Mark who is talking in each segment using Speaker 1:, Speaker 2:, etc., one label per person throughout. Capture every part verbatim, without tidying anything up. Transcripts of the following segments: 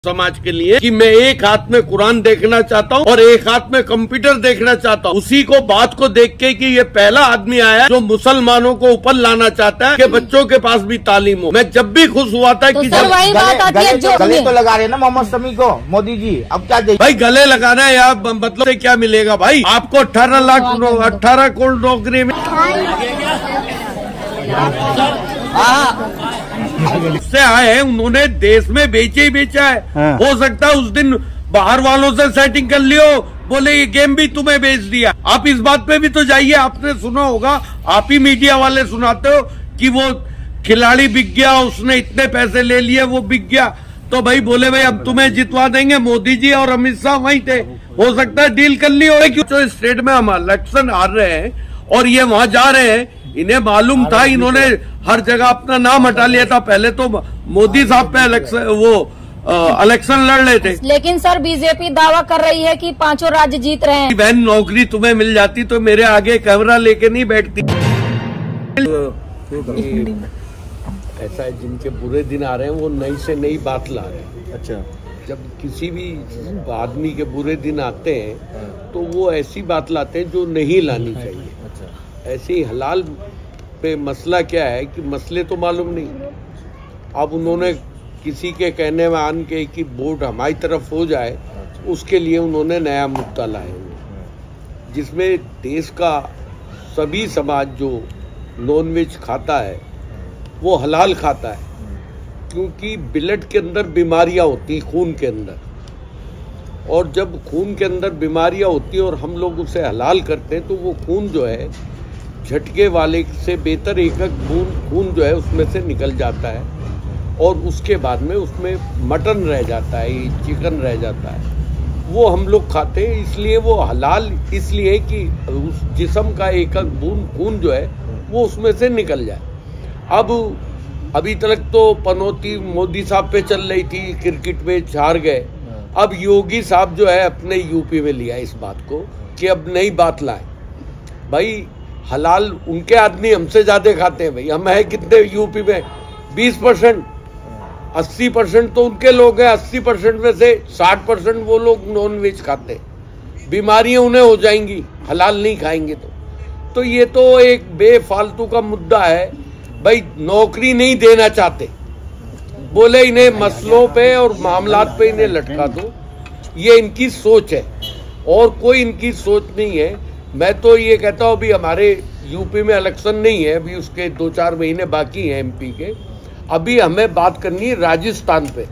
Speaker 1: समाज के लिए कि मैं एक हाथ में कुरान देखना चाहता हूँ और एक हाथ में कंप्यूटर देखना चाहता हूँ। उसी को बात को देख के कि ये पहला आदमी आया जो मुसलमानों को ऊपर लाना चाहता है कि बच्चों के पास भी तालीम हो। मैं जब भी खुश हुआ था
Speaker 2: तो
Speaker 1: कि
Speaker 2: सर वही बात आती है जो
Speaker 3: गले तो लगा रहे हैं ना मोहम्मद शमी को मोदी जी, अब क्या चाहिए
Speaker 1: भाई गले लगाना है या मतलब से क्या मिलेगा भाई आपको? अठारह लाख अठारह करोड़ नौकरी में से आए हैं, उन्होंने देश में बेचे ही बेचा है। हाँ। हो सकता है उस दिन बाहर वालों से सेटिंग कर लियो, बोले ये गेम भी तुम्हें बेच दिया। आप इस बात पे भी तो जाइए, आपने सुना होगा, आप ही मीडिया वाले सुनाते हो कि वो खिलाड़ी बिक गया, उसने इतने पैसे ले लिए, वो बिक गया। तो भाई बोले भाई अब तुम्हें जितवा देंगे, मोदी जी और अमित शाह वहीं थे, हो सकता है डील कर ली हो। क्यों स्टेट में हम इलेक्शन हार रहे हैं और ये वहां जा रहे हैं, इन्हें मालूम था, इन्होंने हर जगह अपना नाम हटा लिया था। पहले तो मोदी साहब पे इलेक्शन वो इलेक्शन लड़ रहे थे।
Speaker 2: लेकिन सर बीजेपी दावा कर रही है कि पांचों राज्य जीत रहे हैं।
Speaker 1: बहन नौकरी तुम्हें मिल जाती तो मेरे आगे कैमरा लेके नहीं बैठती। ऐसा है जिनके बुरे दिन आ रहे हैं वो नई से नई बात ला रहे हैं। अच्छा, जब किसी भी आदमी के बुरे दिन आते हैं तो वो ऐसी बात लाते हैं जो नहीं लानी चाहिए। ऐसे ही हलाल पे मसला क्या है कि मसले तो मालूम नहीं। अब उन्होंने किसी के कहने में आन के कि वोट हमारी तरफ हो जाए, उसके लिए उन्होंने नया मुद्दा लाए, जिसमें देश का सभी समाज जो नॉनवेज खाता है वो हलाल खाता है, क्योंकि ब्लड के अंदर बीमारियां होती हैं, खून के अंदर, और जब खून के अंदर बीमारियां होती हैं और हम लोग उसे हलाल करते हैं तो वो खून जो है झटके वाले से बेहतर एक एक खून खून जो है उसमें से निकल जाता है और उसके बाद में उसमें मटन रह जाता है, चिकन रह जाता है, वो हम लोग खाते हैं। इसलिए वो हलाल इसलिए कि उस जिस्म का एक एक बूंद खून जो है वो उसमें से निकल जाए। अब अभी तक तो पनौती मोदी साहब पे चल रही थी, क्रिकेट में हार गए। अब योगी साहब जो है अपने यूपी में लिया इस बात को कि अब नई बात लाए। भाई हलाल उनके आदमी हमसे ज्यादा खाते हैं। भाई हम है कितने यूपी में? बीस परसेंट, अस्सी परसेंट तो उनके लोग हैं। अस्सी परसेंट में से साठ परसेंट वो लोग नॉन वेज खाते हैं। बीमारियां उन्हें हो जाएंगी हलाल नहीं खाएंगे तो। तो ये तो एक बेफालतू का मुद्दा है। भाई नौकरी नहीं देना चाहते, बोले इन्हें मसलों पे और मामलात पे इन्हें लटका दो, ये इनकी सोच है और कोई इनकी सोच नहीं है। मैं तो ये कहता हूँ अभी हमारे यूपी में इलेक्शन नहीं है, अभी उसके दो चार महीने बाकी हैं एमपी के। अभी हमें बात करनी है राजस्थान पे।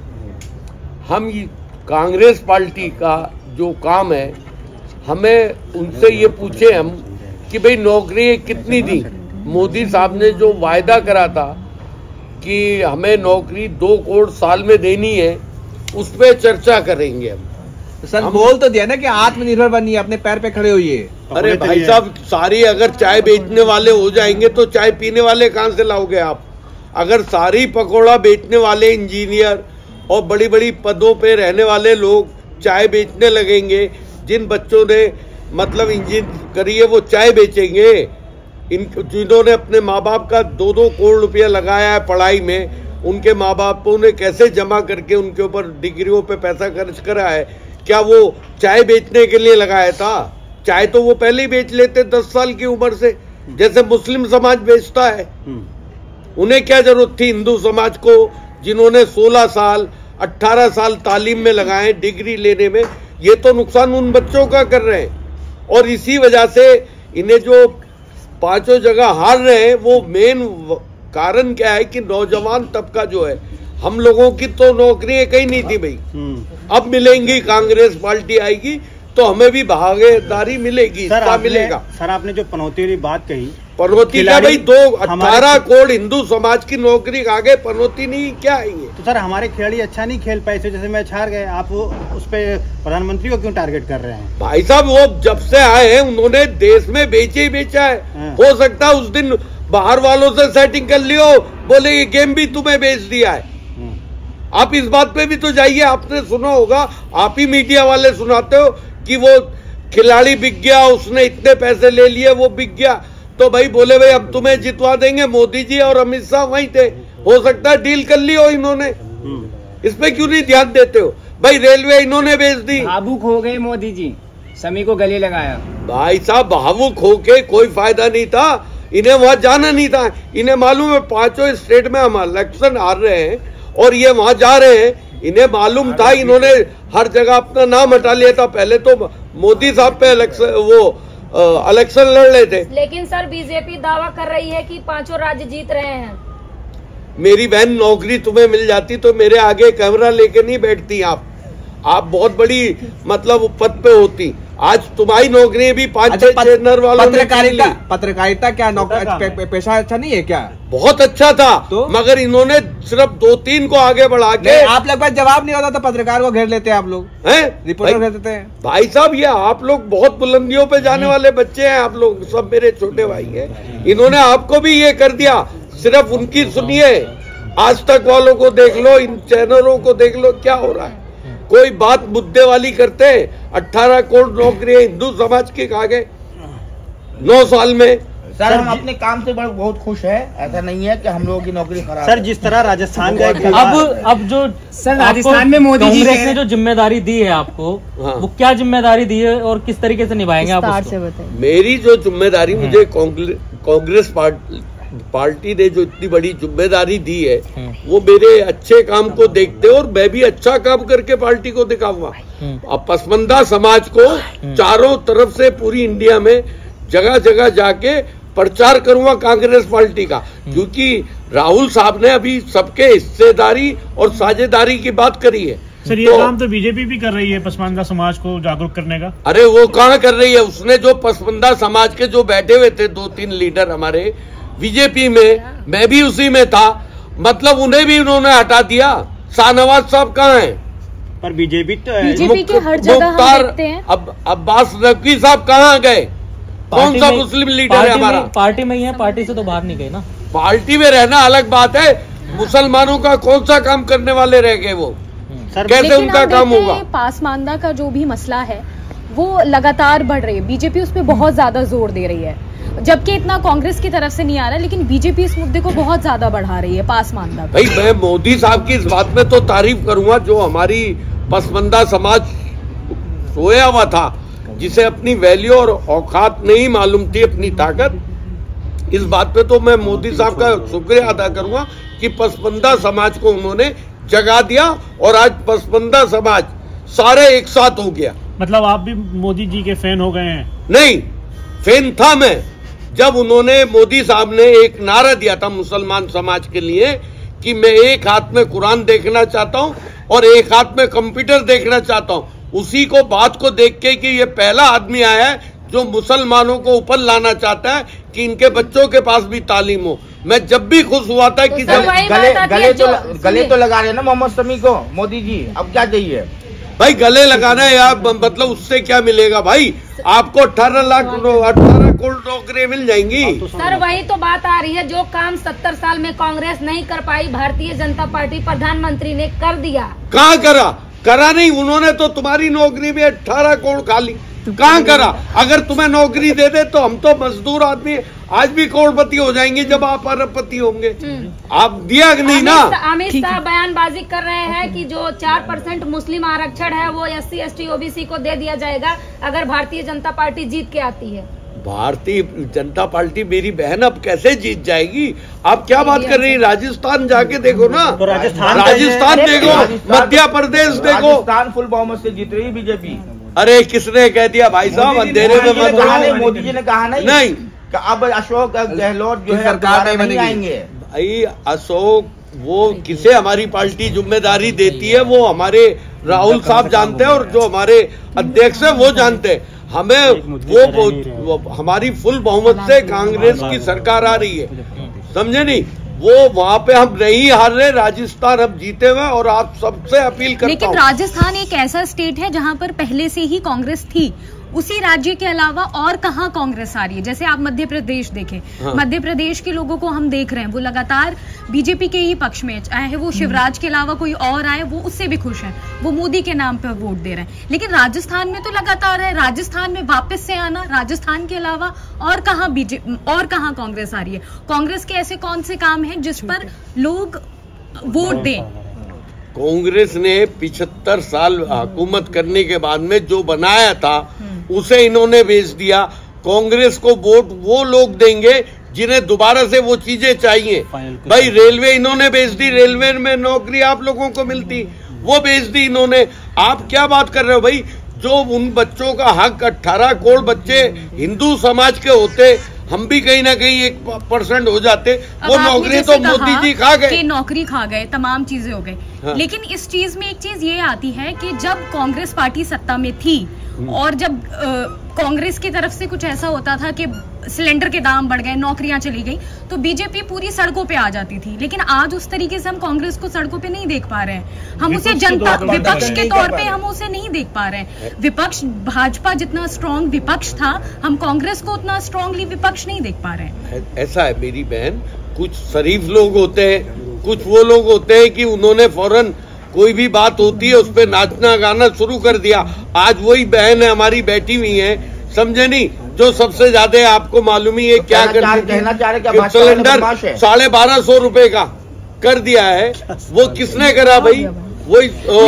Speaker 1: हम कांग्रेस पार्टी का जो काम है, हमें उनसे ये पूछे हम कि भाई नौकरी कितनी दी। मोदी साहब ने जो वायदा करा था कि हमें नौकरी दो करोड़ साल में देनी है, उस पर चर्चा करेंगे हम।
Speaker 4: सर बोल तो दिया ना कि आत्मनिर्भर बनिए, अपने पैर पे खड़े होइए।
Speaker 1: अरे भाई साहब, सारी अगर चाय बेचने वाले हो जाएंगे तो चाय पीने वाले कहाँ से लाओगे आप? अगर सारी पकौड़ा बेचने वाले इंजीनियर और बड़ी बड़ी पदों पे रहने वाले लोग चाय बेचने लगेंगे, जिन बच्चों ने मतलब इंजीनियर करी है वो चाय बेचेंगे। इन जिन्होंने अपने माँ बाप का दो दो करोड़ रुपया लगाया है पढ़ाई में, उनके माँ बापों ने कैसे जमा करके उनके ऊपर डिग्रियों पे पैसा खर्च करा है, क्या वो चाय बेचने के लिए लगाया था? चाय तो वो पहले ही बेच लेते दस साल की उम्र से, जैसे मुस्लिम समाज बेचता है। उन्हें क्या जरूरत थी हिंदू समाज को, जिन्होंने सोलह साल अठारह साल तालीम में लगाए डिग्री लेने में? ये तो नुकसान उन बच्चों का कर रहे हैं। और इसी वजह से इन्हें जो पांचों जगह हार रहे हैं, वो मेन कारण क्या है कि नौजवान तबका जो है, हम लोगों की तो नौकरियां कहीं नहीं थी भाई, अब मिलेंगी। कांग्रेस पार्टी आएगी तो हमें भी भागीदारी मिलेगी,
Speaker 5: सर आपने,
Speaker 1: मिलेगा।
Speaker 5: सर आपने जो पनौती वाली बात कही,
Speaker 1: पनौती क्या भाई? दो अठारह करोड़ हिंदू समाज की नौकरी आगे पनौती नहीं क्या आएंगे?
Speaker 5: तो सर हमारे खिलाड़ी अच्छा नहीं खेल पाए, जैसे मैच हार गए, आप उस पे प्रधानमंत्री को क्यों टारगेट कर रहे हैं?
Speaker 1: भाई साहब वो जब से आए हैं उन्होंने देश में बेचे ही बेचा है। हो सकता है उस दिन बाहर वालों से सेटिंग कर लियो, बोले ये गेम भी तुम्हें बेच दिया है। आप इस बात पे भी तो जाइए, आपने सुना होगा, आप ही मीडिया वाले सुनाते हो कि वो खिलाड़ी बिक गया, उसने इतने पैसे ले लिए, वो बिक गया। तो भाई बोले भाई अब तुम्हें जितवा देंगे, मोदी जी और अमित शाह वहीं थे, हो सकता है डील कर ली हो इन्होंने। इस पे क्यों नहीं ध्यान देते हो भाई? रेलवे इन्होंने बेच दी।
Speaker 6: भावुक हो गए मोदी जी, समी को गले लगाया।
Speaker 1: भाई साहब भावुक होके कोई फायदा नहीं था, इन्हें वहां जाना नहीं था। इन्हें मालूम है पांचों स्टेट में हम इलेक्शन हार रहे हैं और ये वहां जा रहे हैं। इन्हें मालूम था, इन्होंने हर जगह अपना नाम हटा लिया था। पहले तो मोदी साहब पे इलेक्शन वो इलेक्शन लड़ रहे थे।
Speaker 2: लेकिन सर बीजेपी दावा कर रही है कि पांचों राज्य जीत रहे हैं।
Speaker 1: मेरी बहन, नौकरी तुम्हें मिल जाती तो मेरे आगे कैमरा लेके नहीं बैठती आप आप बहुत बड़ी मतलब पद पे होती। आज तुम्हारी नौकरी भी पांच
Speaker 4: अच्छा,
Speaker 1: छह चैनल वालों ने
Speaker 4: पत्रकारिता पत्रकारिता क्या नौकरी पेशा अच्छा नहीं है क्या?
Speaker 1: बहुत अच्छा था
Speaker 4: तो?
Speaker 1: मगर इन्होंने सिर्फ दो तीन को आगे बढ़ा के
Speaker 4: आप लोग पास जवाब नहीं होता तो पत्रकार को घेर लेते हैं आप लोग,
Speaker 1: हैं
Speaker 4: रिपोर्टर घेर देते हैं।
Speaker 1: भाई साहब ये आप लोग बहुत बुलंदियों पे जाने वाले बच्चे हैं, आप लोग सब मेरे छोटे भाई हैं। इन्होंने आपको भी ये कर दिया, सिर्फ उनकी सुनिए। आज तक वालों को देख लो, इन चैनलों को देख लो, क्या हो रहा है। कोई बात मुद्दे वाली करते हैं। अट्ठारह करोड़ नौकरी हिंदू समाज के कहा गए नौ साल में।
Speaker 3: सर हम अपने काम से बड़े बहुत खुश है, ऐसा नहीं है कि हम लोगों की नौकरी खराब
Speaker 5: सर
Speaker 3: है।
Speaker 5: जिस तरह राजस्थान गए
Speaker 7: अब अब जो
Speaker 6: सर राजस्थान में मोदी जी
Speaker 7: कांग्रेस ने जो जिम्मेदारी दी है आपको,
Speaker 1: हाँ।
Speaker 7: वो क्या जिम्मेदारी दी है और किस तरीके से निभाएंगे आप उसको?
Speaker 1: मेरी जो जिम्मेदारी मुझे कांग्रेस पार्टी पार्टी ने जो इतनी बड़ी जिम्मेदारी दी है वो मेरे अच्छे काम को देखते और मैं भी अच्छा काम करके पार्टी को दिखाऊंगा। अब पसमंदा समाज को चारों तरफ से पूरी इंडिया में जगह जगह जाके प्रचार करूंगा कांग्रेस पार्टी का, क्योंकि राहुल साहब ने अभी सबके हिस्सेदारी और साझेदारी की बात करी है।
Speaker 8: सर ये तो, काम तो बीजेपी भी कर रही है पसमानदा समाज को जागरूक करने का।
Speaker 1: अरे वो कहाँ कर रही है? उसने जो पसमानदा समाज के जो बैठे हुए थे दो तीन लीडर हमारे बीजेपी में, मैं भी उसी में था, मतलब उन्हें भी उन्होंने हटा दिया। शाहनवाज साहब कहाँ हैं?
Speaker 5: पर बीजेपी तो
Speaker 2: बीजेपी के हर जगह हम देखते हैं।
Speaker 1: अब अब्बास नकवी साहब कहाँ गए? कौन सा मुस्लिम लीडर है हमारा?
Speaker 7: पार्टी में ही है, पार्टी से तो बाहर नहीं गए ना।
Speaker 1: पार्टी में रहना अलग बात है, मुसलमानों का कौन सा काम करने वाले रह गए वो? कैसे उनका काम होगा?
Speaker 9: पासमानदा का जो भी मसला है वो लगातार बढ़ रही है, बीजेपी उस पर बहुत ज्यादा जोर दे रही है, जबकि इतना कांग्रेस की तरफ से नहीं आ रहा, लेकिन बीजेपी इस मुद्दे को बहुत ज्यादा बढ़ा रही है पासमानदा।
Speaker 1: भाई मैं मोदी साहब की इस बात में तो तारीफ करूंगा, जो हमारी पसमंदा समाज सोया हुआ था, जिसे अपनी वैल्यू और औकात नहीं मालूम थी, अपनी ताकत, इस बात पे तो मैं मोदी साहब का शुक्रिया अदा करूंगा कि पसमंदा समाज को उन्होंने जगा दिया और आज पसमंदा समाज सारे एक साथ हो गया।
Speaker 8: मतलब आप भी मोदी जी के फैन हो गए हैं?
Speaker 1: नहीं, फैन था मैं जब उन्होंने, मोदी साहब ने एक नारा दिया था मुसलमान समाज के लिए कि मैं एक हाथ में कुरान देखना चाहता हूं और एक हाथ में कंप्यूटर देखना चाहता हूं। उसी को बात को देख के कि ये पहला आदमी आया है जो मुसलमानों को ऊपर लाना चाहता है कि इनके बच्चों के पास भी तालीम हो। मैं जब भी खुश हुआ था कि जब
Speaker 3: गले गले तो गले तो लगा रहे ना मोहम्मद शमी को मोदी जी, अब क्या चाहिए
Speaker 1: भाई? गले लगाना है यार, मतलब उससे क्या मिलेगा भाई? आपको अठारह लाख अठारह करोड़ नौकरियां मिल जाएंगी।
Speaker 2: सर वही तो बात आ रही है, जो काम सत्तर साल में कांग्रेस नहीं कर पाई, भारतीय जनता पार्टी प्रधानमंत्री ने कर दिया।
Speaker 1: कहाँ करा? करा नहीं। उन्होंने तो तुम्हारी नौकरी में अठारह करोड़ खाली, कहाँ करा? अगर तुम्हें नौकरी दे दे तो हम तो मजदूर आदमी आज भी करोड़पति हो जाएंगे जब आप अरबपति होंगे। आप दिया नहीं ना।
Speaker 2: अमित शाह बयानबाजी कर रहे हैं कि जो चार परसेंट मुस्लिम आरक्षण है वो S C S T OBC को दे दिया जाएगा अगर भारतीय जनता पार्टी जीत के आती है।
Speaker 1: भारतीय जनता पार्टी मेरी बहन अब कैसे जीत जाएगी? आप क्या बात कर रही हैं? राजस्थान जाके देखो ना,
Speaker 5: तो राजस्थान
Speaker 1: राजस्थान देखो, मध्य प्रदेश देखो,
Speaker 3: राजस्थान फुल बहुमत से जीत रही बीजेपी।
Speaker 1: अरे किसने कह दिया भाई साहब? अंधेरे में मत रहो।
Speaker 3: मोदी जी ने कहा नहीं
Speaker 1: नहीं
Speaker 3: कि अब अशोक गहलोत जो है सरकार में नहीं आएंगे।
Speaker 1: भाई अशोक वो किसे हमारी पार्टी जिम्मेदारी देती है वो हमारे राहुल साहब जानते हैं और जो हमारे अध्यक्ष है वो जानते हैं। हमें वो, वो हमारी फुल बहुमत से कांग्रेस की सरकार आ रही है, समझे नहीं? वो वहाँ पे हम नहीं हार रहे, राजस्थान हम जीते हुए और आप सबसे अपील करता हूँ।
Speaker 9: लेकिन राजस्थान एक ऐसा स्टेट है जहाँ पर पहले से ही कांग्रेस थी, उसी राज्य के अलावा और कहाँ कांग्रेस आ रही है? जैसे आप मध्य प्रदेश देखें, हाँ। मध्य प्रदेश के लोगों को हम देख रहे हैं वो लगातार बीजेपी के ही पक्ष में, चाहे वो शिवराज के अलावा कोई और आए वो उससे भी खुश हैं, वो मोदी के नाम पर वोट दे रहे हैं। लेकिन राजस्थान में तो लगातार है, राजस्थान में वापस से आना, राजस्थान के अलावा और कहाँ बीजेपी और कहाँ कांग्रेस आ रही है? कांग्रेस के ऐसे कौन से काम है जिस पर लोग वोट दें?
Speaker 1: कांग्रेस ने पिछहत्तर साल हुकूमत करने के बाद में जो बनाया था उसे इन्होंने बेच दिया। कांग्रेस को वोट वो लोग देंगे जिन्हें दोबारा से वो चीजें चाहिए। भाई रेलवे इन्होंने बेच दी, रेलवे में नौकरी आप लोगों को मिलती, वो बेच दी इन्होंने। आप क्या बात कर रहे हो भाई? जो उन बच्चों का हक अठारह करोड़ बच्चे हिंदू समाज के होते, हम भी कहीं ना कहीं एक परसेंट हो जाते, वो नौकरी तो मोदी जी खा गए,
Speaker 9: नौकरी खा गए, तमाम चीजें हो गई। हाँ। लेकिन इस चीज में एक चीज ये आती है कि जब कांग्रेस पार्टी सत्ता में थी और जब कांग्रेस की तरफ से कुछ ऐसा होता था कि सिलेंडर के दाम बढ़ गए, नौकरियां चली गई, तो बीजेपी पूरी सड़कों पे आ जाती थी। लेकिन आज उस तरीके से हम कांग्रेस को सड़कों पे नहीं देख पा रहे हैं। हम उसे जनता विपक्ष के तौर पे हम उसे नहीं देख पा रहे हैं। विपक्ष भाजपा जितना स्ट्रांग विपक्ष था, हम कांग्रेस को उतना स्ट्रांगली विपक्ष नहीं देख पा रहे हैं।
Speaker 1: ऐसा है मेरी बहन, कुछ शरीफ लोग होते हैं, कुछ वो लोग होते हैं कि उन्होंने फौरन कोई भी बात होती है उस पर नाचना गाना शुरू कर दिया। आज वही बहन है हमारी बैठी हुई है, समझे नहीं, जो सबसे ज्यादा आपको मालूम ही है क्या कर सिलेंडर साढ़े बारह सौ रुपए का कर दिया है। वो किसने करा भाई? वही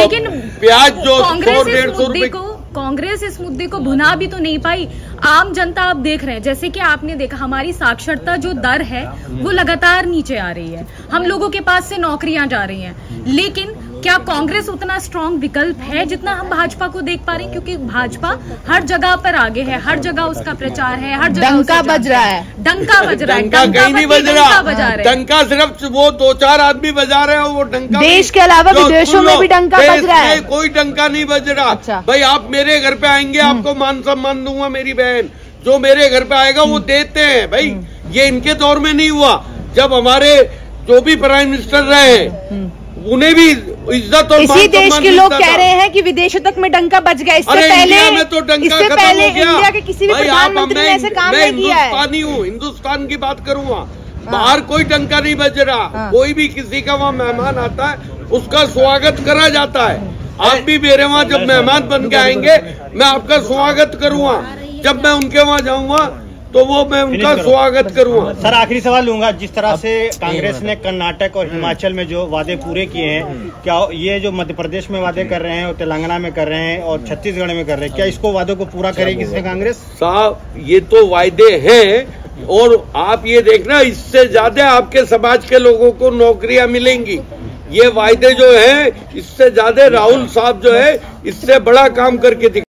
Speaker 1: प्याज जो सौ डेढ़ सौ रुपए।
Speaker 9: कांग्रेस इस मुद्दे को भुना भी तो नहीं पाई। आम जनता आप देख रहे हैं, जैसे कि आपने देखा हमारी साक्षरता जो दर है वो लगातार नीचे आ रही है, हम लोगों के पास से नौकरियां जा रही हैं। लेकिन क्या कांग्रेस उतना स्ट्रांग विकल्प है जितना हम भाजपा को देख पा रहे हैं? क्योंकि भाजपा हर जगह पर आगे है, हर जगह उसका प्रचार है, हर जगह
Speaker 10: डंका बज रहा है,
Speaker 9: डंका बज रहा है,
Speaker 1: डंका कहीं नहीं बज रहा, डंका सिर्फ वो दो चार आदमी बजा रहे हो, वो डंका
Speaker 10: देश के अलावा विदेशों में भी डंका बज रहा है।
Speaker 1: कोई डंका नहीं बज रहा। भाई आप मेरे घर पे आएंगे, आपको मान सम्मान दूंगा मेरी बहन, जो मेरे घर पे आएगा वो देते हैं भाई। ये इनके दौर में नहीं हुआ, जब हमारे जो भी प्राइम मिनिस्टर रहे उन्हें भी इज्जत और
Speaker 10: इसी देश के लोग कह रहे हैं कि विदेशों तक में डंका बज गया। इससे पहले
Speaker 1: में तो डंका
Speaker 10: इससे पहले इंडिया के किसी भी प्रधानमंत्री ने ऐसे काम नहीं किया है।
Speaker 1: हिंदुस्तानी हूँ, हिंदुस्तान की बात करूँगा, बाहर कोई डंका नहीं बज रहा। कोई भी किसी का वहाँ मेहमान आता है उसका स्वागत करा जाता है। आप भी मेरे वहाँ जब मेहमान बन के आएंगे मैं आपका स्वागत करूँगा। जब मैं उनके वहाँ जाऊँगा तो वो मैं उनका स्वागत करूँगा।
Speaker 5: सर आखिरी सवाल लूंगा, जिस तरह से कांग्रेस ने कर्नाटक और हिमाचल में जो वादे पूरे किए हैं, क्या ये जो मध्य प्रदेश में वादे कर रहे हैं और तेलंगाना में कर रहे हैं और छत्तीसगढ़ में कर रहे हैं, क्या इसको वादों को पूरा करेगी इससे कांग्रेस?
Speaker 1: साहब ये तो वायदे हैं और आप ये देखना इससे ज्यादा आपके समाज के लोगों को नौकरियां मिलेंगी। ये वायदे जो है इससे ज्यादा राहुल साहब जो है इससे बड़ा काम करके